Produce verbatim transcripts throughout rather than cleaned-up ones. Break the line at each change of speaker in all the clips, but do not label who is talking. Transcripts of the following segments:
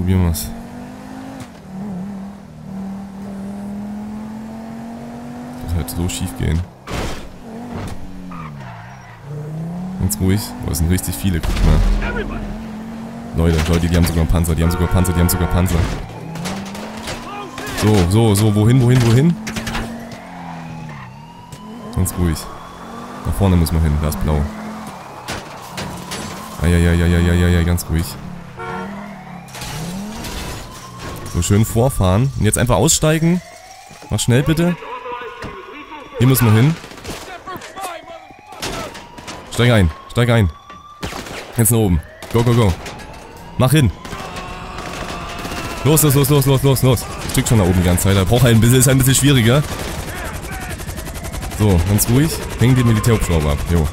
Probieren wir's. Das wird halt so schief gehen. Ganz ruhig. Oh, das sind richtig viele, guck mal. Leute, Leute, die haben sogar einen Panzer, die haben sogar Panzer, die haben sogar Panzer. So, so, so, wohin, wohin, wohin? Ganz ruhig. Da vorne muss man hin, da ist blau. Eieieiei, ganz ruhig. So, schön vorfahren. Und jetzt einfach aussteigen. Mach schnell bitte. Hier müssen wir hin. Steig ein, steig ein. Jetzt nach oben. Go, go, go. Mach hin. Los, los, los, los, los, los, los. Ich drück schon nach oben die ganze Zeit. Da braucht halt ein bisschen, ist halt ein bisschen schwieriger. So, ganz ruhig. Hängen den Militärhubschrauber ab. Jo.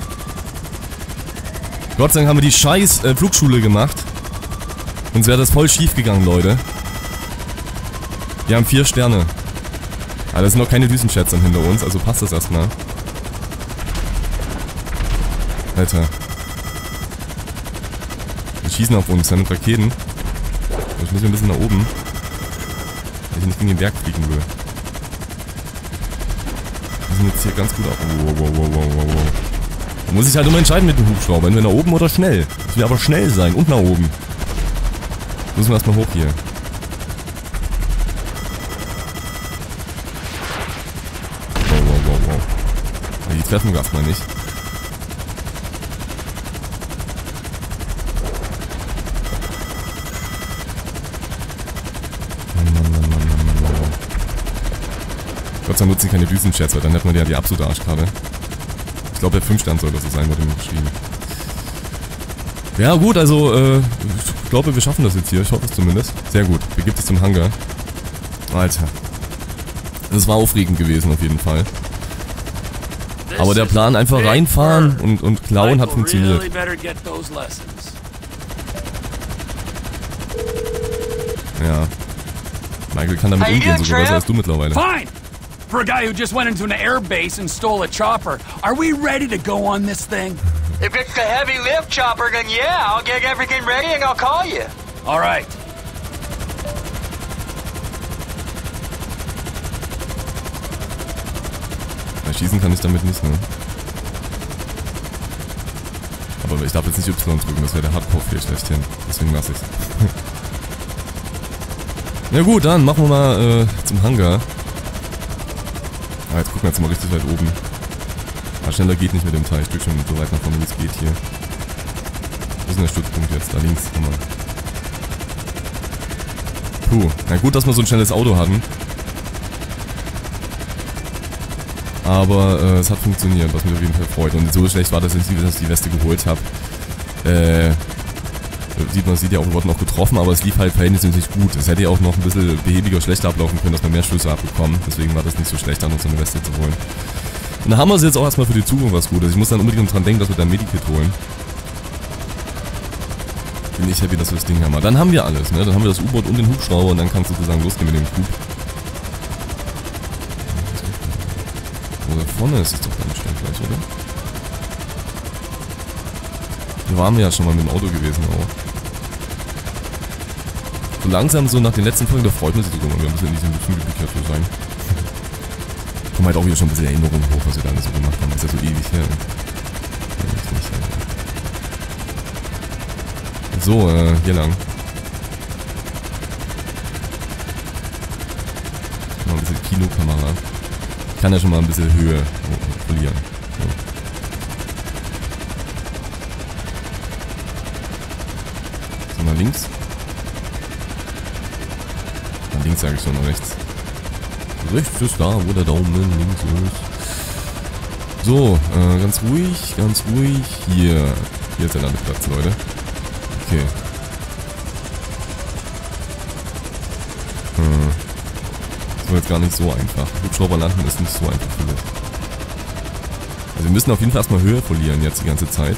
Gott sei Dank haben wir die scheiß äh, Flugschule gemacht. Sonst wäre das voll schief gegangen, Leute. Wir haben vier Sterne. Aber das sind noch keine Düsenschätze hinter uns, also passt das erstmal. Alter. Die schießen auf uns, ja, mit Raketen. Ich muss ein bisschen nach oben. Weil ich nicht gegen den Berg fliegen will. Wir sind jetzt hier ganz gut ab. Wow, wow, wow, wow, wow, wow. Da muss ich halt immer entscheiden mit dem Hubschrauber. Entweder nach oben oder schnell. Ich will aber schnell sein und nach oben. Müssen wir erstmal hoch hier. Wow, wow, wow, wow. Die treffen wir erstmal nicht. Gott sei Dank nutzen keine Düsenjets, weil dann hätten wir ja die absolute Arschkarte. Ich glaube, der fünf Stern soll das so sein, wurde mir geschrieben. Ja gut, also, äh, ich glaube, wir schaffen das jetzt hier. Ich hoffe es zumindest. Sehr gut. Begibt es zum Hangar. Alter. Das war aufregend gewesen, auf jeden Fall. Aber der Plan, einfach reinfahren und, und klauen, hat funktioniert. Ja. Michael kann damit umgehen, sogar besser als du mittlerweile.
For a guy who just went into an air base and stole a chopper, are we ready to go on this thing?
If it's a heavy lift chopper, then yeah, I'll get everything ready and I'll call you.
All right.
Ja, schießen kann ich damit nicht, ne? Aber ich darf jetzt nicht Y drücken, das wäre der Hardcore-Fehl schlechthin. Deswegen lasse ich's. Na gut, dann machen wir mal äh, zum Hangar. Ah, jetzt gucken wir jetzt mal richtig weit oben. Ah, schneller geht nicht mit dem Teil. Ich drück schon so weit nach vorne, wie es geht hier. Wo ist denn der Stützpunkt jetzt? Da links. Puh. Na gut, dass wir so ein schnelles Auto hatten. Aber äh, es hat funktioniert, was mich auf jeden Fall freut. Und so schlecht war das nicht, dass ich die Weste geholt habe. Äh... Sieht man, sieht ja auch, wir wurden auch getroffen, aber es lief halt verhältnismäßig gut. Es hätte ja auch noch ein bisschen behäbiger schlechter ablaufen können, dass wir mehr Schüsse abbekommen. Deswegen war das nicht so schlecht, an uns so eine Weste zu holen. Und da haben wir es jetzt auch erstmal für die Zukunft was Gutes. Ich muss dann unbedingt dran denken, dass wir da ein Medikit holen. Bin ich happy, dass wir das Ding haben. Dann haben wir alles, ne? Dann haben wir das U-Boot und den Hubschrauber und dann kann es sozusagen losgehen mit dem Coup. Oh, da vorne ist es doch dann bestimmt gleich, oder? Hier waren wir ja schon mal mit dem Auto gewesen auch. So langsam, so nach den letzten Folgen, da freut man sich sogar mal, wir müssen in diesem Gefühl dafür sein. Kommen halt auch hier schon ein bisschen Erinnerungen hoch, was wir da alles so gemacht haben. Das ist ja so ewig her. So, äh, hier lang. Mal ein bisschen Kinokamera. Ich kann ja schon mal ein bisschen Höhe verlieren. So. So, mal links. Nach links sage ich schon, nach rechts. Rechts ist da, wo der Daumen links ist. So, äh, ganz ruhig, ganz ruhig. Hier. Hier ist der Landeplatz, Leute. Okay. Hm. Das war jetzt gar nicht so einfach. Hubschrauber landen ist nicht so einfach, finde ich. Also wir müssen auf jeden Fall erstmal Höhe verlieren jetzt die ganze Zeit.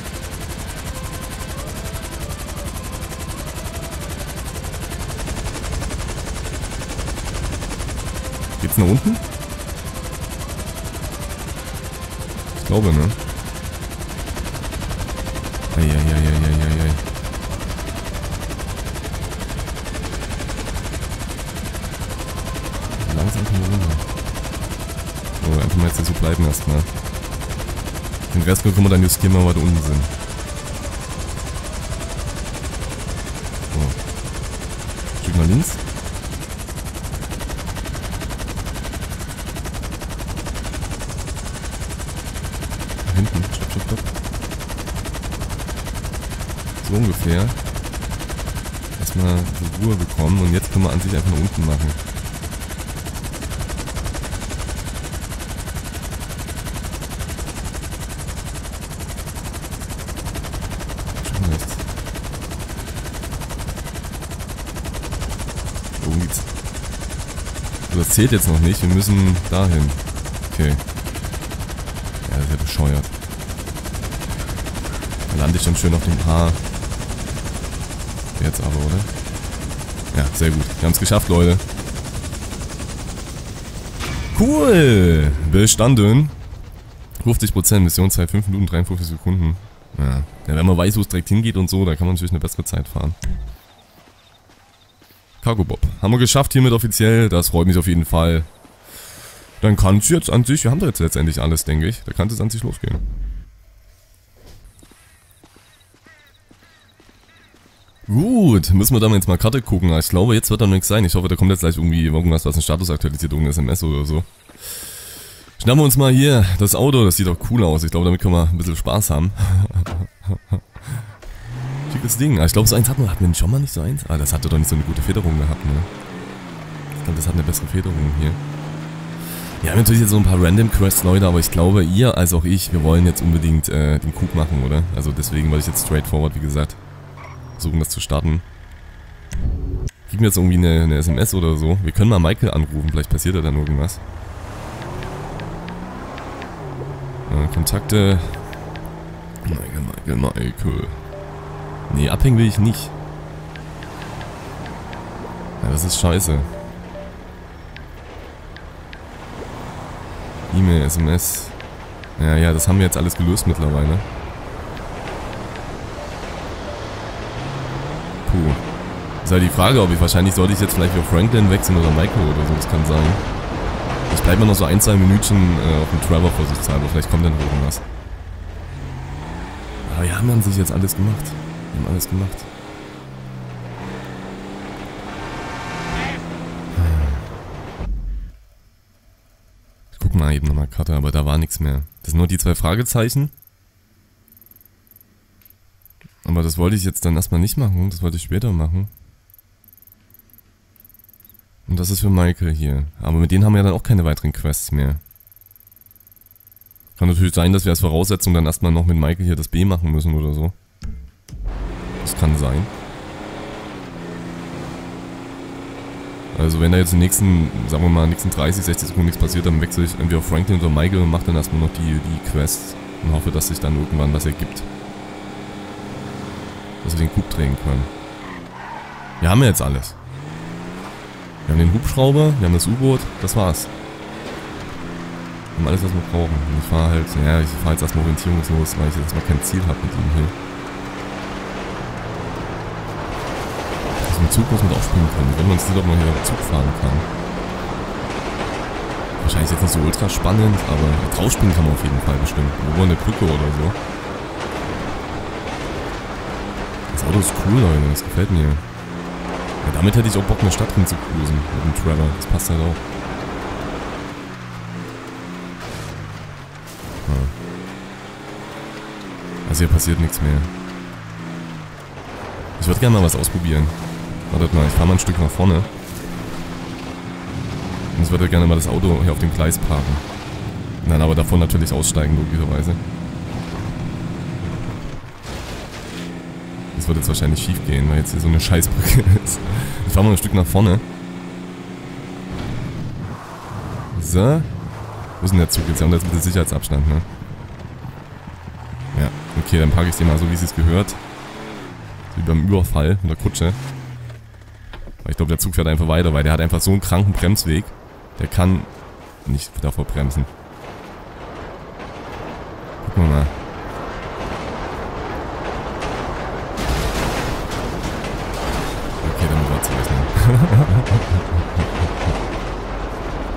Geht's nach unten? Ich glaube, ne? Eieieiei. jetzt einfach nur runter. So, einfach mal jetzt so bleiben erstmal. Den Rest können wir dann justieren, wenn wir weiter unten sind. So. Ein Stück nach links. Nach hinten. Stopp, stopp, stopp. So ungefähr. Erstmal die Ruhe bekommen und jetzt können wir an sich einfach nach unten machen. Schön rechts. Worum geht's? So, das zählt jetzt noch nicht, wir müssen dahin. Okay. Ja, das ist ja bescheuert. Da lande ich schon schön auf dem Haar. Jetzt aber, oder? Ja, sehr gut. Wir haben es geschafft, Leute. Cool! Bestanden. fünfzig Prozent, Missionszeit fünf Minuten dreiundfünfzig Sekunden. Ja. Ja, wenn man weiß, wo es direkt hingeht und so, dann kann man natürlich eine bessere Zeit fahren. Cargo Bob. Haben wir geschafft hiermit offiziell. Das freut mich auf jeden Fall. Dann kann es jetzt an sich, wir haben da jetzt letztendlich alles, denke ich. Da kann es an sich losgehen. Gut, müssen wir dann jetzt mal Karte gucken. Ich glaube, jetzt wird da nichts sein. Ich hoffe, da kommt jetzt gleich irgendwie irgendwas, was den Status aktualisiert, irgendein S M S oder so. Schnappen wir uns mal hier das Auto. Das sieht doch cool aus. Ich glaube, damit können wir ein bisschen Spaß haben. Schickes Ding. Ich glaube, so eins hatten wir. Hatten wir schon mal nicht so eins? Ah, das hatte doch nicht so eine gute Federung gehabt, ne? Ich glaube, das hat eine bessere Federung hier. Wir haben natürlich jetzt so ein paar Random Quests, Leute, aber ich glaube, ihr als auch ich, wir wollen jetzt unbedingt äh, den Coup machen, oder? Also deswegen wollte ich jetzt straightforward, wie gesagt, versuchen, das zu starten. Kriegen wir jetzt irgendwie eine, eine S M S oder so? Wir können mal Michael anrufen, vielleicht passiert da dann irgendwas. Äh, Kontakte. Michael, Michael, Michael. Nee, abhängen will ich nicht. Ja, das ist scheiße. E-Mail, S M S. Ja, ja, das haben wir jetzt alles gelöst mittlerweile. Puh. Ist halt die Frage, ob ich wahrscheinlich sollte ich jetzt vielleicht auf Franklin wechseln oder Michael oder so, das kann sein. Ich bleibe mal noch so ein, zwei Minütchen äh, auf dem Trevor vorsichtshalber, vielleicht kommt dann irgendwas. Aber wir haben an sich jetzt alles gemacht. Wir haben alles gemacht. Ich guck mal eben nochmal Karte, aber da war nichts mehr. Das sind nur die zwei Fragezeichen. Aber das wollte ich jetzt dann erstmal nicht machen, das wollte ich später machen. Und das ist für Michael hier. Aber mit denen haben wir ja dann auch keine weiteren Quests mehr. Kann natürlich sein, dass wir als Voraussetzung dann erstmal noch mit Michael hier das B machen müssen oder so. Das kann sein. Also wenn da jetzt in den nächsten, sagen wir mal, in den nächsten dreißig, sechzig Sekunden nichts passiert, dann wechsle ich entweder auf Franklin oder Michael und mache dann erstmal noch die, die Quests. Und hoffe, dass sich dann irgendwann was ergibt. Dass wir den Coup drehen können. Wir haben ja jetzt alles. Wir haben den Hubschrauber, wir haben das U-Boot, das war's. Wir haben alles, was wir brauchen. Und ich fahre halt, ja, ich fahre jetzt erstmal orientierungslos, weil ich jetzt erstmal kein Ziel habe mit ihm hier. Also im Zug muss man aufspringen können. Wenn man sieht, ob man hier Zug fahren kann. Wahrscheinlich jetzt nicht so ultra spannend, aber draufspringen kann man auf jeden Fall bestimmt. Über eine Brücke oder so. Das Auto ist cool, Leute, das gefällt mir. Ja, damit hätte ich auch Bock, eine Stadt rum zu cruisen mit dem Trevor. Das passt halt auch. Ja. Also hier passiert nichts mehr. Ich würde gerne mal was ausprobieren. Wartet mal, ich fahre mal ein Stück nach vorne. Und ich würde gerne mal das Auto hier auf dem Gleis parken. Und dann aber davon natürlich aussteigen, logischerweise. Das wird jetzt wahrscheinlich schief gehen, weil jetzt hier so eine Scheißbrücke ist. Ich fahre mal ein Stück nach vorne. So. Wo ist denn der Zug jetzt? Wir haben jetzt ein bisschen Sicherheitsabstand, ne? Ja, okay, dann parke ich den mal so, wie es sich gehört. Wie beim Überfall mit der Kutsche. Aber ich glaube, der Zug fährt einfach weiter, weil der hat einfach so einen kranken Bremsweg. Der kann nicht davor bremsen. Gucken wir mal. Okay, damit war es rechnen.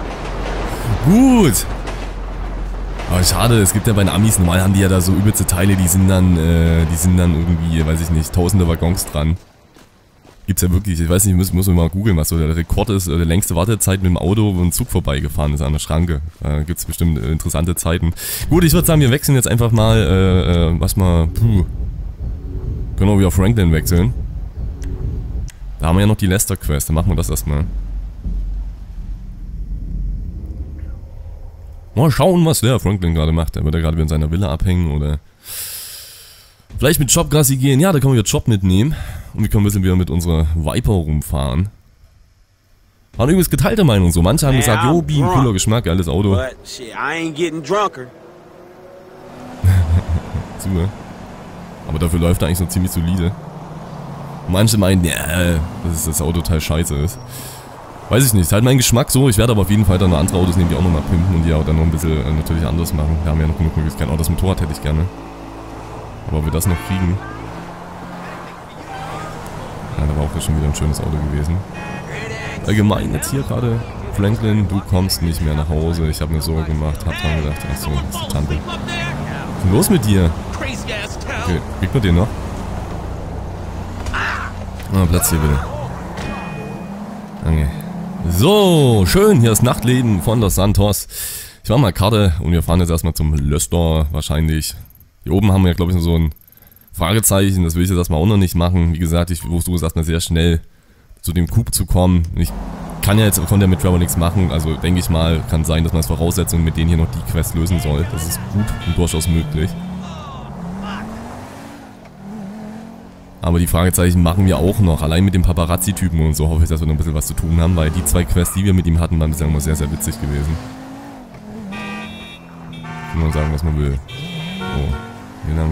Gut. Aber schade, es gibt ja bei den Amis, normal haben die ja da so übelste Teile, die sind dann, äh, die sind dann irgendwie, weiß ich nicht, tausende Waggons dran. Gibt's ja wirklich, ich weiß nicht, muss, muss man mal googeln, was so der Rekord ist, der längste Wartezeit mit dem Auto, wo ein Zug vorbeigefahren ist an der Schranke. Da gibt's bestimmt äh, interessante Zeiten. Gut, ich würde sagen, wir wechseln jetzt einfach mal, äh, äh, was mal, puh. Können wir wieder Franklin wechseln. Da haben wir ja noch die Lester Quest, dann machen wir das erstmal. Mal schauen, was der Franklin gerade macht. Der wird ja gerade wieder in seiner Villa abhängen oder vielleicht mit Job Gassi gehen. Ja, da können wir Job mitnehmen. Und wir können ein bisschen wieder mit unserer Viper rumfahren. Waren übrigens geteilte Meinung so. Manche haben gesagt, jo, Beam, cooler Geschmack, geiles Auto. Super. Aber dafür läuft er eigentlich so ziemlich solide. Und manche meinen, ja, dass das Autoteil scheiße ist. Weiß ich nicht, ist halt mein Geschmack so. Ich werde aber auf jeden Fall dann noch andere Autos nehmen, die auch nochmal pimpen und die auch dann noch ein bisschen äh, natürlich anders machen. Wir haben ja noch genug Möglichkeiten. Auch das Motorrad hätte ich gerne. Aber ob wir das noch kriegen. Ja, da war auch schon wieder ein schönes Auto gewesen. Allgemein jetzt hier gerade, Franklin, du kommst nicht mehr nach Hause. Ich habe mir Sorge gemacht, hab dran gedacht, ach so, das ist die Tante. Was ist denn los mit dir? Okay, kriegt man den noch? Ah, Platz hier bitte. Okay. So, schön, hier ist Nachtleben von Los Santos. Ich mache mal Karte und wir fahren jetzt erstmal zum Lester wahrscheinlich. Hier oben haben wir ja, glaube ich, noch so ein Fragezeichen, das will ich jetzt erstmal auch noch nicht machen. Wie gesagt, ich versuche es erstmal sehr schnell zu dem Coup zu kommen. Ich kann ja jetzt von der Metro aber nichts machen, also denke ich mal, kann sein, dass man als Voraussetzung mit denen hier noch die Quest lösen soll. Das ist gut und durchaus möglich. Aber die Fragezeichen machen wir auch noch, allein mit dem Paparazzi-Typen und so hoffe ich, dass wir noch ein bisschen was zu tun haben, weil die zwei Quests, die wir mit ihm hatten, waren bislang immer sehr, sehr witzig gewesen. Kann man sagen, was man will. So, wie lang?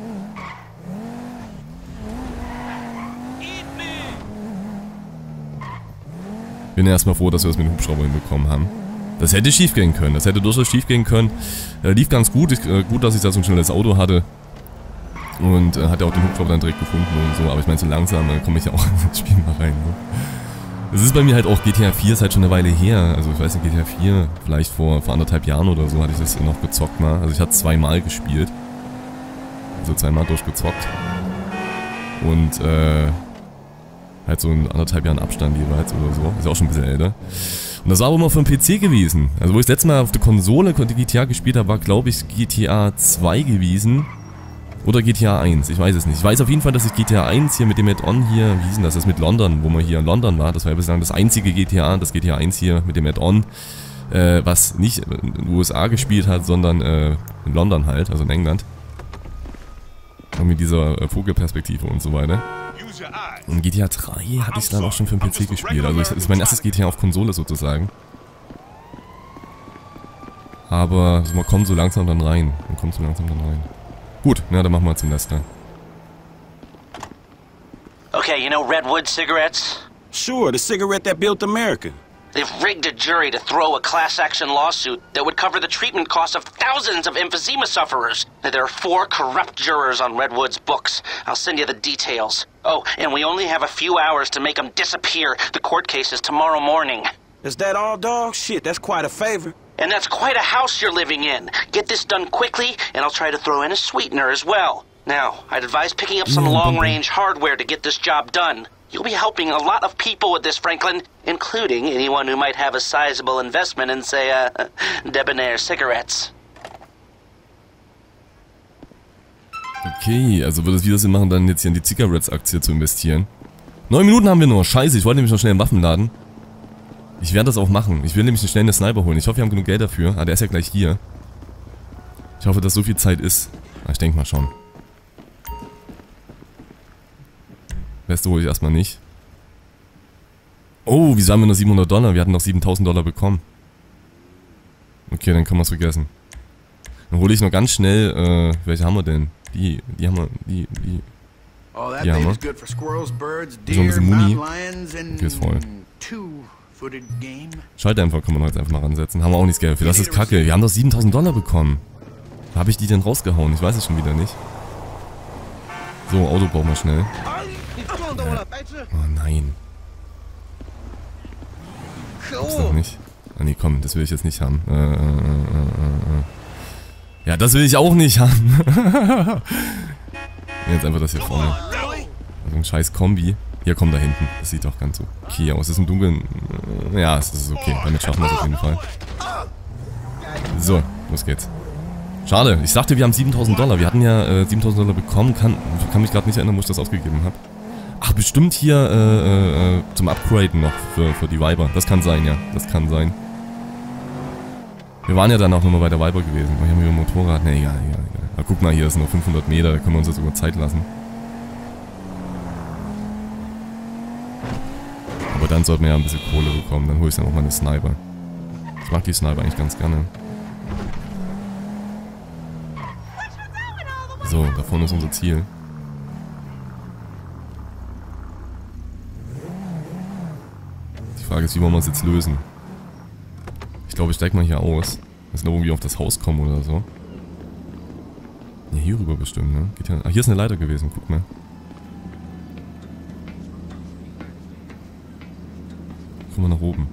Bin erstmal froh, dass wir das mit dem Hubschrauber hinbekommen haben. Das hätte schief gehen können, das hätte durchaus schief gehen können. Äh, lief ganz gut, ich, äh, gut, dass ich da so ein schnelles Auto hatte. Und äh, hat ja auch den Hubschrauber dann direkt gefunden und so, aber ich meine, so langsam, dann komme ich ja auch ins Spiel mal rein. Ne? Es ist bei mir halt auch, G T A vier ist halt schon eine Weile her, also ich weiß nicht, G T A vier, vielleicht vor, vor anderthalb Jahren oder so hatte ich das noch gezockt mal. Also ich hatte zweimal gespielt. Also zweimal durchgezockt. Und äh, halt so in anderthalb Jahren Abstand jeweils oder so, ist auch schon ein bisschen älter. Und das war aber immer für den P C gewesen. Also wo ich das letzte Mal auf der Konsole G T A gespielt habe, war glaube ich G T A zwei gewesen. Oder G T A eins, ich weiß es nicht. Ich weiß auf jeden Fall, dass ich G T A eins hier mit dem Add-on hier, wie hieß denn das, das mit London, wo man hier in London war, das war ja bislang das einzige G T A, das G T A eins hier mit dem Add-on, äh, was nicht in den U S A gespielt hat, sondern äh, in London halt, also in England. Und mit dieser äh, Vogelperspektive und so weiter. Und G T A drei hatte ich dann auch schon für den P C gespielt, also das ist mein erstes G T A auf Konsole sozusagen. Aber also man kommt so langsam dann rein, man kommt so langsam dann rein. Gut, na, dann machen wir zum Lester.
Okay, you know Redwood cigarettes?
Sure, the cigarette that built America.
They've rigged a jury to throw a class action lawsuit that would cover the treatment costs of thousands of emphysema sufferers. There are four corrupt jurors on Redwood's books. I'll send you the details. Oh, and we only have a few hours to make them disappear. The court case is tomorrow morning.
Is that all, dog? Shit, that's quite a favor.
And that's quite a house you're living in. Get this done quickly, and I'll try to throw in a sweetener as well. Now, I'd advise picking up some long-range hardware to get this job done. You'll be helping a lot of people with this, Franklin, including anyone who might have a sizable investment in, say, uh, Debonair cigarettes.
Okay, also würde es wieder Sinn machen, dann jetzt hier in die Cigarettes-Aktie zu investieren. Neun Minuten haben wir nur. Scheiße, ich wollte nämlich noch schnell einen Waffen laden. Ich werde das auch machen. Ich will nämlich schnell eine Sniper holen. Ich hoffe, wir haben genug Geld dafür. Ah, der ist ja gleich hier. Ich hoffe, dass so viel Zeit ist. Ah, ich denke mal schon. Weste hole ich erstmal nicht. Oh, wieso haben wir nur siebenhundert Dollar? Wir hatten noch siebentausend Dollar bekommen. Okay, dann können wir es vergessen. Dann hole ich noch ganz schnell, äh, welche haben wir denn? Die, die haben wir, die, die. Die haben wir. So ein bisschen Muni. Okay, ist voll. Schalldämpfer können wir noch jetzt einfach mal ransetzen. Haben wir auch nichts Geld für. Das ist kacke. Wir haben doch siebentausend Dollar bekommen. Wo habe ich die denn rausgehauen? Ich weiß es schon wieder nicht. So, Auto brauchen wir schnell. Oh nein. Gibt's doch nicht. Ah nee, komm, das will ich jetzt nicht haben. Äh, äh, äh, äh. Ja, das will ich auch nicht haben. Jetzt einfach das hier vorne. Also ein scheiß Kombi. Hier, komm, da hinten. Das sieht doch ganz okay aus. Das ist im Dunkeln. Ja, es ist okay. Damit schaffen wir es auf jeden Fall. So, los geht's. Schade. Ich sagte, wir haben siebentausend Dollar. Wir hatten ja äh, siebentausend Dollar bekommen. Kann, kann mich gerade nicht erinnern, wo ich das ausgegeben habe. Ach, bestimmt hier äh, äh, zum Upgraden noch für, für die Viper. Das kann sein, ja. Das kann sein. Wir waren ja dann auch nochmal bei der Viper gewesen. Wir haben hier ein Motorrad. Ne, egal, egal, egal. Aber guck mal, hier ist noch fünfhundert Meter. Da können wir uns ja sogar Zeit lassen. Aber dann sollten wir ja ein bisschen Kohle bekommen. Dann hole ich dann auch mal eine Sniper. Ich mag die Sniper eigentlich ganz gerne. So, da vorne ist unser Ziel. Die Frage ist, wie wollen wir es jetzt lösen? Ich glaube, ich steige mal hier aus. Dass wir irgendwie auf das Haus kommen oder so. Ja, hier rüber bestimmt, ne? Geht ja, ach, hier ist eine Leiter gewesen, guck mal. Guck mal nach oben.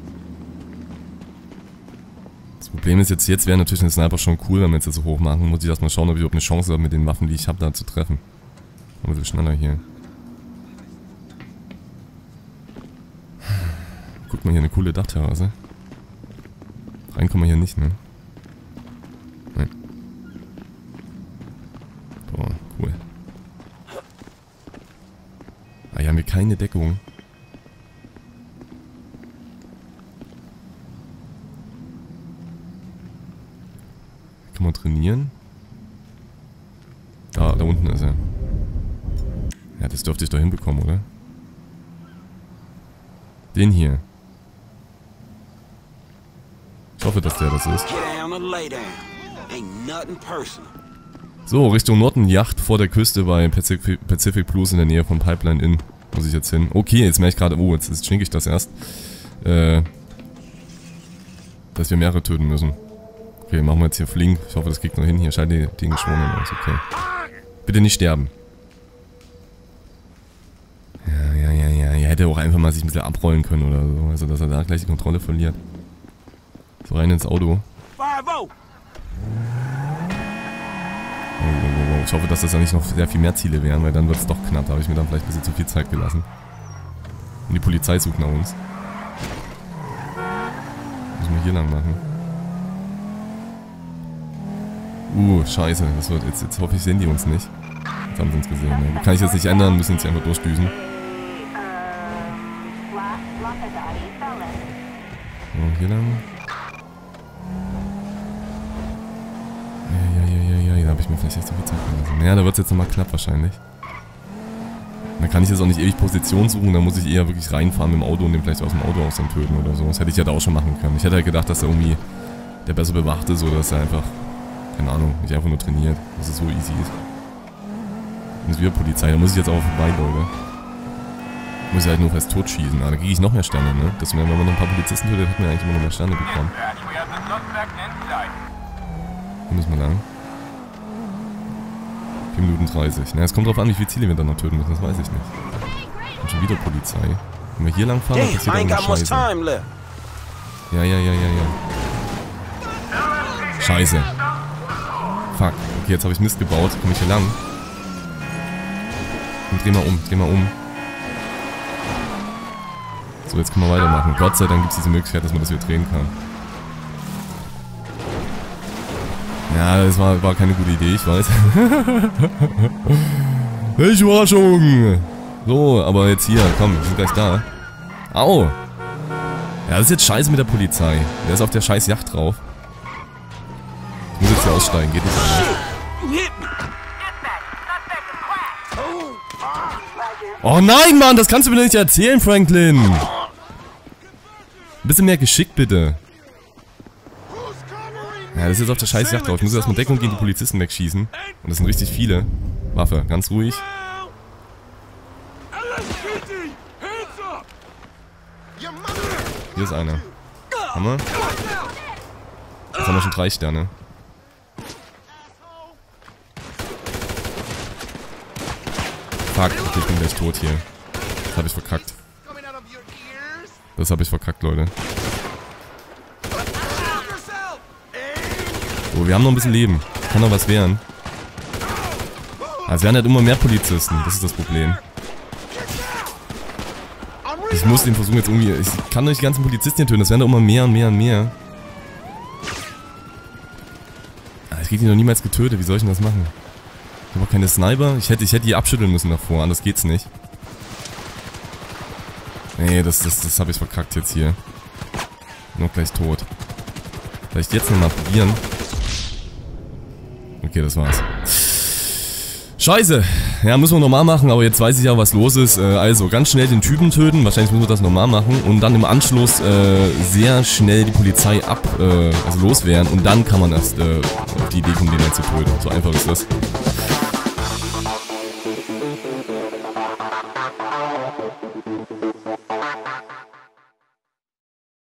Das Problem ist jetzt, jetzt wäre natürlich eine Sniper schon cool, wenn wir jetzt das so hoch machen. Muss ich erstmal schauen, ob ich überhaupt eine Chance habe, mit den Waffen, die ich habe, da zu treffen. Aber so schneller hier. Guck mal, hier eine coole Dachterrasse. Rein kommen wir hier nicht, ne? Nein. Boah, cool. Ah, hier haben wir keine Deckung. Kann man trainieren? Da, da unten ist er. Ja, das dürfte ich doch hinbekommen, oder? Den hier. Ich hoffe, dass der das ist. So, Richtung Norden, Yacht vor der Küste bei Pacific, Pacific Blues in der Nähe von Pipeline Inn. Muss ich jetzt hin. Okay, jetzt merke ich gerade, oh, jetzt, jetzt schenke ich das erst. Äh, dass wir mehrere töten müssen. Okay, machen wir jetzt hier flink. Ich hoffe, das kriegt noch hin. Hier scheint die, die Geschworenen aus. Okay. Bitte nicht sterben. Ja, ja, ja, ja. Er hätte auch einfach mal sich ein bisschen abrollen können oder so. Also, dass er da gleich die Kontrolle verliert. So, rein ins Auto. Oh, oh, oh. Ich hoffe, dass das ja nicht noch sehr viel mehr Ziele wären, weil dann wird es doch knapp. Da habe ich mir dann vielleicht ein bisschen zu viel Zeit gelassen. Und die Polizei sucht nach uns. Müssen wir hier lang machen. Uh, scheiße. Das wird jetzt, jetzt hoffe ich, sehen die uns nicht. Jetzt haben sie uns gesehen. Ne? Kann ich jetzt nicht ändern, müssen jetzt einfach durchdüsen. So, hier lang. Ja, ja, ja, ja, ja, da habe ich mir vielleicht echt so viel Zeit gelassen. Ja, da wird es jetzt nochmal knapp wahrscheinlich. Dann kann ich jetzt auch nicht ewig Position suchen, da muss ich eher wirklich reinfahren mit dem Auto und den vielleicht aus dem Auto aus dann töten oder so. Das hätte ich ja da auch schon machen können. Ich hätte halt gedacht, dass er irgendwie der besser bewacht ist oder dass er einfach, keine Ahnung, nicht einfach nur trainiert, dass es so easy ist. Und es wieder Polizei, da muss ich jetzt auch vorbei, Leute. Muss ich halt nur fest totschießen, aber da kriege ich noch mehr Sterne, ne? Das, wenn man noch ein paar Polizisten tötet, hat man eigentlich immer noch mehr Sterne bekommen. Hier müssen wir lang. vier Minuten dreißig. Na, es kommt drauf an, wie viele Ziele wir dann noch töten müssen, das weiß ich nicht. Und schon wieder Polizei. Wenn wir hier lang fahren, dann passiert irgendeine Scheiße. Ja, ja, ja, ja, ja. Scheiße. Fuck. Okay, jetzt habe ich Mist gebaut. Komme ich hier lang? Und dreh mal um, dreh mal um. So, jetzt können wir weitermachen. Gott sei Dank gibt es diese Möglichkeit, dass man das hier drehen kann. Ja, das war, war keine gute Idee, ich weiß. Welche Überraschung! So, aber jetzt hier, komm, wir sind gleich da. Au! Ja, das ist jetzt scheiße mit der Polizei. Der ist auf der scheiß Yacht drauf. Ich muss jetzt hier aussteigen, geht nicht anders. Oh nein, Mann, das kannst du mir nicht erzählen, Franklin! Ein bisschen mehr Geschick, bitte. Ja, das ist jetzt auf der scheiß Yacht drauf. Ich muss erstmal Deckung gegen die Polizisten wegschießen. Und das sind richtig viele. Waffe, ganz ruhig. Hier ist einer. Hammer. Jetzt haben wir schon drei Sterne. Fuck, okay, ich bin gleich tot hier. Das habe ich verkackt. Das habe ich verkackt, Leute. So, wir haben noch ein bisschen Leben. Kann noch was werden. Also, wir werden halt immer mehr Polizisten. Das ist das Problem. Ich muss den versuchen jetzt irgendwie... Ich kann doch nicht die ganzen Polizisten hier töten. Das werden doch immer mehr und mehr und mehr. Ich krieg die noch niemals getötet. Wie soll ich denn das machen? Ich habe auch keine Sniper. Ich hätte, ich hätte die abschütteln müssen davor. Anders geht's nicht. Nee, das, das, das habe ich verkackt jetzt hier. Noch gleich tot. Vielleicht jetzt nochmal probieren. Okay, das war's. Scheiße. Ja, müssen wir nochmal machen, aber jetzt weiß ich ja, was los ist. Äh, also, ganz schnell den Typen töten. Wahrscheinlich müssen wir das nochmal machen. Und dann im Anschluss äh, sehr schnell die Polizei ab, äh, also loswerden. Und dann kann man erst äh, auf die Idee kommen, den halt zu töten. So einfach ist das.